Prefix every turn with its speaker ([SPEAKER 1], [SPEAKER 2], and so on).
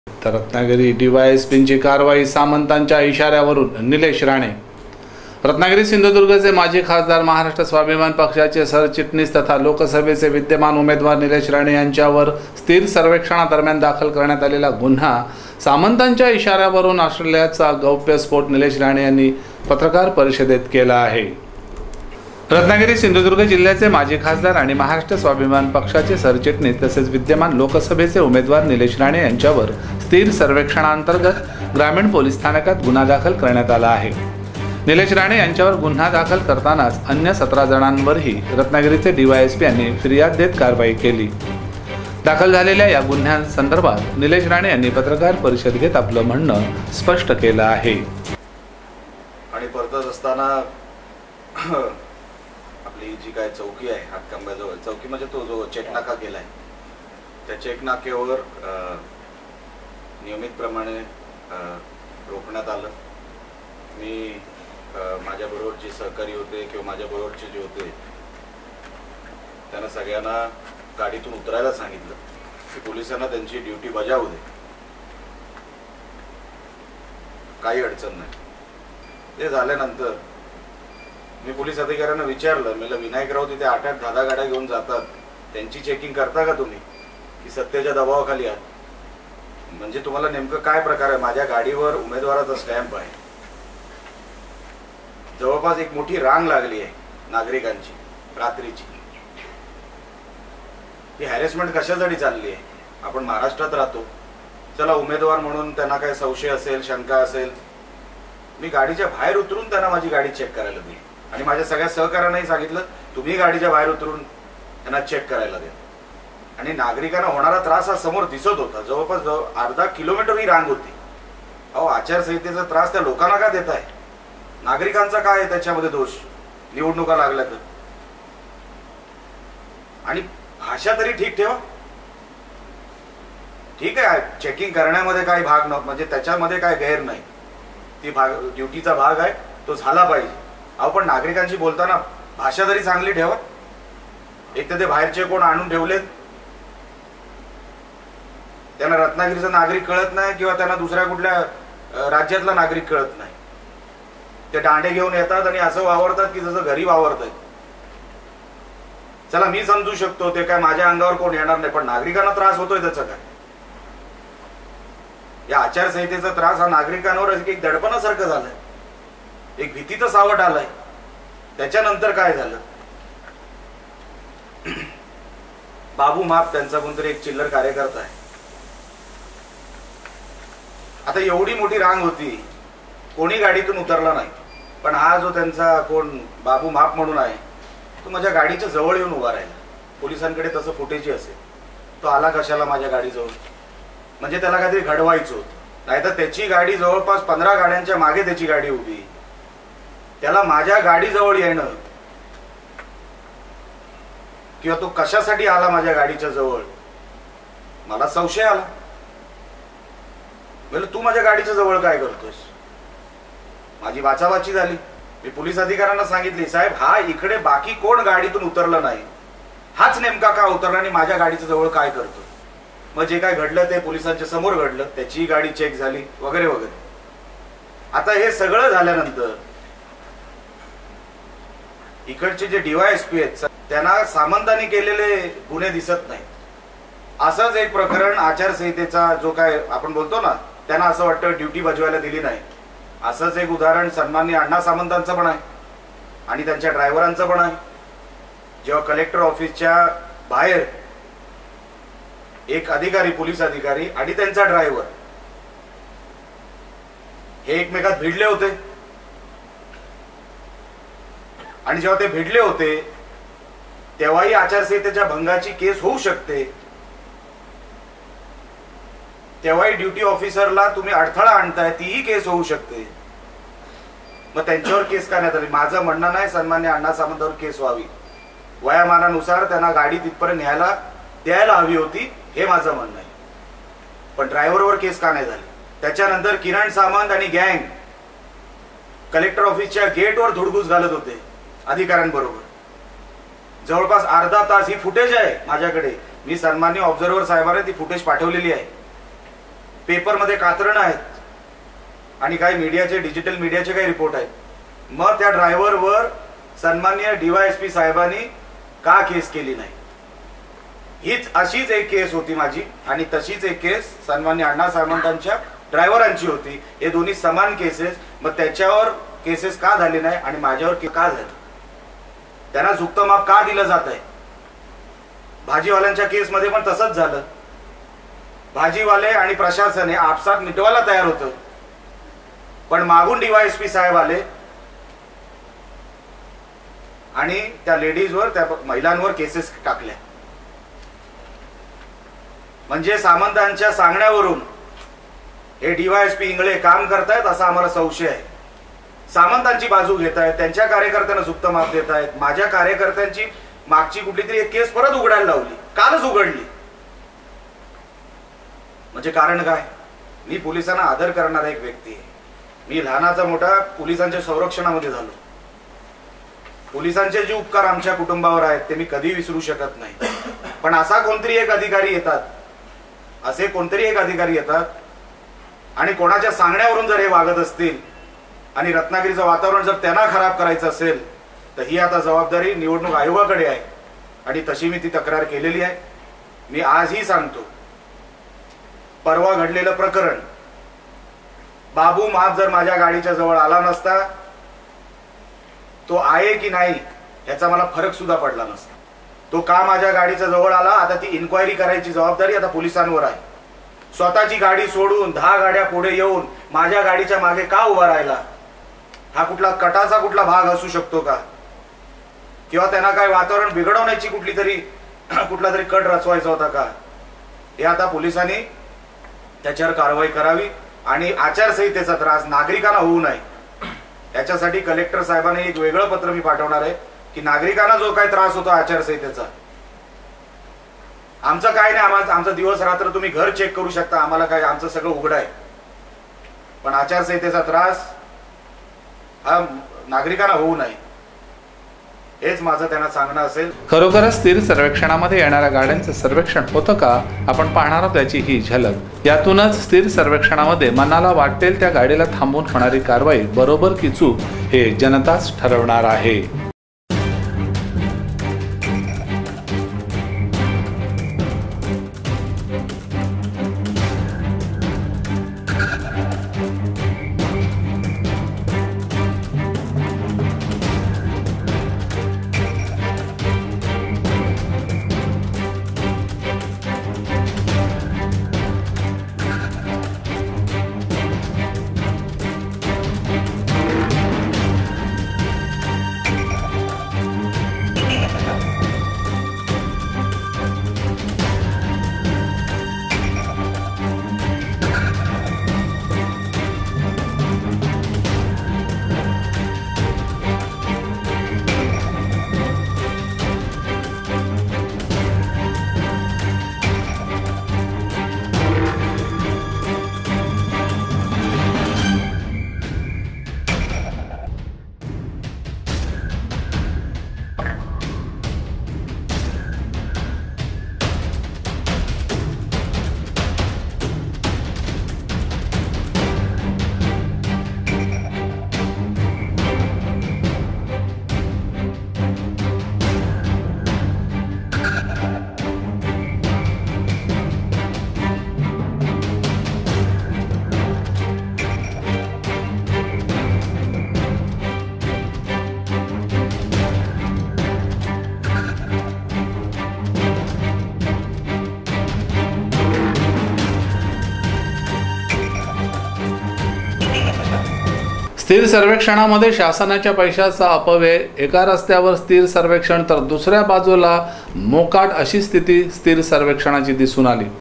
[SPEAKER 1] तर रत्नागिरी डीवायएसपींची कारवाई, सामंतांच्या इशाऱ्यावरून निलेश राणे। रत्नागिरी सिंधुदुर्गचे माजी खासदार, महाराष्ट्र स्वाभिमान पक्षाचे सरचिटणीस तथा लोकसभेचे विद्यमान उमेदवार निलेश राणे यांच्यावर स्थिर सर्वेक्षणादरम्यान दाखल करण्यात आलेला गुन्हा सामंतांच्या इशाऱ्यावरून असल्याचा गौप्यस्फोट निलेश राणे यांनी पत्रकार परिषदेत केला आहे। रत्नागिरी सिंधुदुर्ग जिल्ह्याचे माजी खासदार आणि महाराष्ट्र स्वाभिमान पक्षाचे सरचिटणीस तसेच विद्यमान लोकसभेचे उमेदवार निलेश राणे यांच्यावर स्थिर सर्वेक्षणांतर्गत ग्रामीण पोलीस स्थानकात गुन्हा दाखल करण्यात आला आहे। निलेश राणे यांच्यावर गुन्हा दाखल करतानाच अन्य 17 जणांवरही रत्नागिरीचे डीवायएसपी यांनी फिर्याद देत कारवाई केली। दाखल झालेल्या या गुन्ह्यांसंदर्भात निलेश राणे यांनी पत्रकार परिषद घेत आपलं म्हणणं स्पष्ट केलं आहे।
[SPEAKER 2] आणि परतत असताना आपली जी काय चौकी आहे हातकंब्याजवळ, चौकी म्हणजे तो जो चेकनाका केलाय त्या चेकनाक्यावर नियमितप्रमाणे रोखण्यात आलं। मी माझ्याबरोबर जे सहकारी होते किंवा माझ्याबरोबरचे जे होते त्यांना सगळ्यांना गाडीतून उतरायला सांगितलं की पोलिसांना त्यांची ड्युटी बजावू दे, काही अडचण नाही। ते झाल्यानंतर मी पोलीस अधिकाऱ्यांना विचारलं, म्हणलं विनायकराव तिथे 8-8, 10-10 गाड्या घेऊन जातात, त्यांची चेकिंग करता का तुम्ही की सत्तेच्या दबावाखाली आहात? म्हणजे तुम्हाला नेमकं काय प्रकार आहे? माझ्या गाडीवर उमेदवाराचा स्टॅम्प आहे, जवळपास एक मोठी रांग लागली आहे नागरिकांची रात्रीची। ही हॅरेसमेंट कशासाठी चालली आहे? आपण महाराष्ट्रात राहतो, चला उमेदवार म्हणून त्यांना काय संशय असेल, शंका असेल, मी गाडीच्या बाहेर उतरून त्यांना माझी गाडी चेक करायला दिली आणि माझ्या सगळ्या सहकाऱ्यांनाही सांगितलं तुम्ही गाडीच्या बाहेर उतरून त्यांना चेक करायला द्या। आणि नागरिकांना होणारा त्रास हा समोर दिसत होता, जवळपास अर्धा किलोमीटर ही रांग होती। अहो, आचारसंहितेचा त्रास त्या लोकांना का देत आहे? नागरिकांचा काय आहे त्याच्यामध्ये दोष? निवडणुका लागल्या तर। आणि भाषा तरी ठीक ठेवा। ठीक आहे, चेकिंग करण्यामध्ये काही भाग नव्हता, म्हणजे त्याच्यामध्ये काय गैर नाही, ती ड्युटीचा भाग आहे, तो झाला पाहिजे। अहो, पण नागरिकांशी बोलताना भाषा तरी चांगली ठेवा। एक तर ते बाहेरचे कोण आणून ठेवलेत, त्यांना रत्नागिरीचा नागरिक कळत नाही किंवा त्यांना दुसऱ्या कुठल्या राज्यातला नागरिक कळत नाही। ते दांडे घेऊन येतात आणि असं वावरतात की जसं घरी वावरतात। चला मी समजू शकतो, ते काय माझ्या अंगावर कोण येणार नाही, पण नागरिकांना त्रास होतोय त्याचा काय? या आचारसंहितेचा त्रास हा नागरिकांवर एक दडपणासारखं झालंय, एक भीतीचं सावट आलंय। त्याच्यानंतर काय झालं? बाबू माप त्यांचा कोणतरी एक चिल्लर कार्यकर्ता आहे। आता एवढी मोठी रांग होती, कोणी गाडीतून उतरला नाही, पण हा जो त्यांचा कोण बाबू माप म्हणून आहे तो माझ्या गाडीच्या जवळ येऊन उभा राहिला। पोलिसांकडे तसं फुटेज असेल, तो आला कशाला माझ्या गाडीजवळ? म्हणजे त्याला काहीतरी घडवायचं होतं, नाहीतर त्याची गाडी जवळपास 15 गाड्यांच्या मागे त्याची गाडी उभी, त्याला माझ्या गाडीजवळ येणं किंवा तो कशासाठी आला माझ्या गाडीच्या जवळ, मला संशय आला। म्हणजे तू माझ्या गाडीच्या जवळ काय करतोस? माझी वाचावाची झाली। मी पोलीस अधिकाऱ्यांना सांगितली, साहेब हा इकडे बाकी कोण गाडीतून उतरलं नाही, हाच नेमका का उतरला आणि माझ्या गाडीच्या जवळ काय करतो? मग जे काय घडलं ते पोलिसांच्या समोर घडलं, त्याची गाडी चेक झाली वगैरे वगैरे। आता हे सगळं झाल्यानंतर इकडचे जे डीवायएसपी आहेत त्यांना सामंतांनी केलेले गुन्हे दिसत नाही। असंच एक प्रकरण आचारसंहितेचा जो काय आपण बोलतो ना, त्यांना असं वाटतं ड्युटी बजवायला दिली नाही, असंच एक उदाहरण सन्माननीय अण्णा सामंतांचं पण आहे आणि त्यांच्या ड्रायव्हरांचं पण आहे। जेव्हा कलेक्टर ऑफिसच्या बाहेर एक अधिकारी, पोलीस अधिकारी आणि त्यांचा ड्रायव्हर हे एकमेकात भिडले होते आणि जेव्हा ते भिडले होते तेव्हाही आचारसंहितेच्या भंगाची केस होऊ शकते, तेव्हाही ड्युटी ऑफिसरला तुम्ही अडथळा आणताय, तीही केस होऊ शकते। मग त्यांच्यावर केस का नाही झाली? माझं म्हणणं नाही सन्मान्य अण्णा सामंतांवर केस व्हावी, वयामानानुसार त्यांना गाडी तिथपर्यंत न्यायला द्यायला हवी होती, हे माझं म्हणणं आहे। पण ड्रायव्हरवर केस का नाही झाली? त्याच्यानंतर किरण सामंत आणि गँग कलेक्टर ऑफिसच्या गेटवर धुडगूस घालत होते अधिकाऱ्यांबरोबर, जवळपास अर्धा तास। ही फुटेज आहे माझ्याकडे, मी सन्माननीय ऑब्झर्व्हर साहेबांना ती फुटेज पाठवलेली आहे। पेपरमध्ये कात्रणं आहेत आणि काही मीडियाचे, डिजिटल मीडियाचे काही रिपोर्ट आहेत. मग त्या ड्रायव्हरवर सन्माननीय DYSP साहेबांनी का केस केली नाही? हीच अशीच एक केस होती माझी आणि तशीच एक केस सन्माननीय अण्णा सामंतांच्या ड्रायव्हरांची होती. हे दोन्ही समान केसेस. मग त्याच्यावर केसेस का झाले नाही आणि माझ्यावर का झाले? त्यांना झुकतं माप का दिलं जात आहे? भाजीवाल्यांच्या केसमध्ये पण तसंच झालं. भाजीवाले आणि प्रशासन हे आपसात मिटवायला तयार होतं, पण मागून DYSP साहेब आले आणि त्या लेडीजवर, त्या महिलांवर केसेस टाकल्या. म्हणजे सामंतांच्या सांगण्यावरून हे DYSP इंगळे काम करतायत असा आम्हाला संशय आहे. सामंतांची बाजू घेत आहेत, त्यांच्या कार्यकर्त्यांना झुकतं माप देत आहेत. माझ्या कार्यकर्त्यांची मागची कुठली तरी एक केस परत उघडायला लावली, कालच उघडली. म्हणजे कारण काय? मी पोलिसांना आदर करणारा एक व्यक्ती आहे. मी लहानाचा मोठा पोलिसांच्या संरक्षणामध्ये झालो. पोलिसांचे जे उपकार आमच्या कुटुंबावर आहेत ते मी कधी विसरू शकत नाही. पण असा कोणतरी एक अधिकारी येतात, असे कोणतरी एक अधिकारी येतात आणि कोणाच्या सांगण्यावरून जर हे वागत असतील आणि रत्नागिरीचं वातावरण जर त्यांना खराब करायचं असेल तर ही आता जबाबदारी निवडणूक आयोगाकडे आहे आणि तशी मी ती तक्रार केलेली आहे. मी आजही सांगतो, परवा घडलेलं प्रकरण, बाबू माप जर माझ्या गाडीच्या जवळ आला नसता, तो आहे की नाही याचा मला फरक सुद्धा पडला नसता. तो का माझ्या गाडीच्या जवळ आला, आता ती इन्क्वायरी करायची जबाबदारी आता पोलिसांवर आहे. स्वतःची गाडी सोडून 10 गाड्या पुढे येऊन माझ्या गाडीच्या मागे का उभा राहिला? हा कुठला कटाचा कुठला भाग असू शकतो का? किंवा त्यांना काय वातावरण बिघडवण्याची कुठला तरी कट रचवायचा होता का? हे आता पोलिसांनी त्याच्यावर कारवाई करावी आणि आचारसंहितेचा त्रास नागरिकांना होऊ नये याच्यासाठी कलेक्टर साहेबांनी एक वेगळं पत्र मी पाठवणार आहे की नागरिकांना जो काही त्रास होतो आचारसंहितेचा, आमचं काय नाही, आमचा दिवस रात्र तुम्ही घर चेक करू शकता, आम्हाला काय, आमचं सगळं उघड आहे. पण आचारसंहितेचा त्रास हा नागरिकांना होऊ नये हेच माझं त्यांना सांगणं असेल.
[SPEAKER 1] खरोखरच स्थिर सर्वेक्षणामध्ये येणाऱ्या गाड्यांचं सर्वेक्षण होतं का आपण पाहणार आहोत याची ही झलक. यातूनच स्थिर सर्वेक्षणामध्ये मनाला वाटेल त्या गाडीला थांबवून होणारी कारवाई बरोबर की चूक हे जनताच ठरवणार आहे. स्थिर सर्वेक्षणामध्ये शासनाच्या पैशाचा अपव्यय, एका रस्त्यावर स्थिर सर्वेक्षण तर दुसऱ्या बाजूला मोकाट अशी स्थिती स्थिर सर्वेक्षणाची दिसून आली.